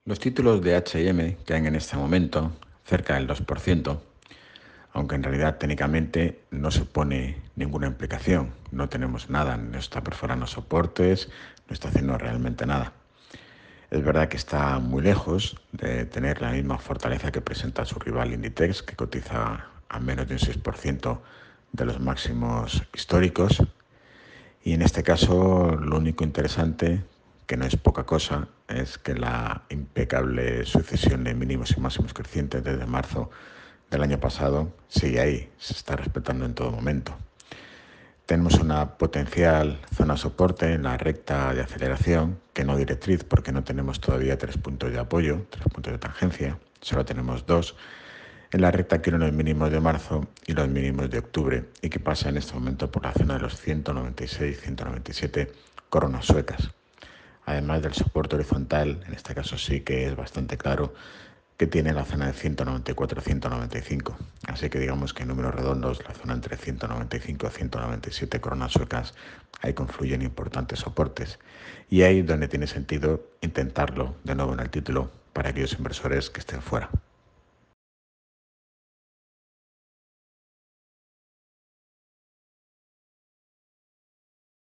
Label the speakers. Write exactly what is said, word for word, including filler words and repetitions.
Speaker 1: Los títulos de H y M caen en este momento cerca del dos por ciento, aunque en realidad técnicamente no supone ninguna implicación. No tenemos nada, no está perforando soportes, no está haciendo realmente nada. Es verdad que está muy lejos de tener la misma fortaleza que presenta su rival Inditex, que cotiza a menos de un seis por ciento de los máximos históricos. Y en este caso, lo único interesante, que no es poca cosa, es que la impecable sucesión de mínimos y máximos crecientes desde marzo del año pasado sigue ahí, se está respetando en todo momento. Tenemos una potencial zona soporte en la recta de aceleración, que no directriz, porque no tenemos todavía tres puntos de apoyo, tres puntos de tangencia, solo tenemos dos, en la recta que eran los mínimos de marzo y los mínimos de octubre, y que pasa en este momento por la zona de los ciento noventa y seis ciento noventa y siete coronas suecas. Además del soporte horizontal, en este caso sí que es bastante claro, que tiene la zona de ciento noventa y cuatro ciento noventa y cinco. Así que digamos que en números redondos, la zona entre ciento noventa y cinco y ciento noventa y siete coronas suecas, ahí confluyen importantes soportes. Y ahí es donde tiene sentido intentarlo de nuevo en el título para aquellos inversores que estén fuera.